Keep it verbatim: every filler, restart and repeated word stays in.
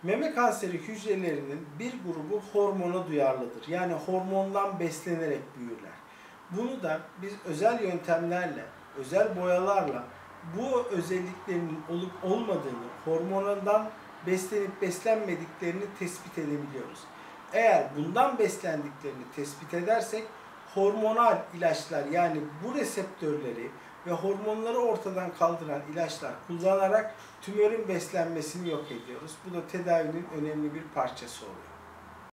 Meme kanseri hücrelerinin bir grubu hormona duyarlıdır. Yani hormondan beslenerek büyürler. Bunu da biz özel yöntemlerle, özel boyalarla bu özelliklerinin olup olmadığını, hormondan beslenip beslenmediklerini tespit edebiliyoruz. Eğer bundan beslendiklerini tespit edersek hormonal ilaçlar, yani bu reseptörleri ve hormonları ortadan kaldıran ilaçlar kullanarak tümörün beslenmesini yok ediyoruz. Bu da tedavinin önemli bir parçası oluyor.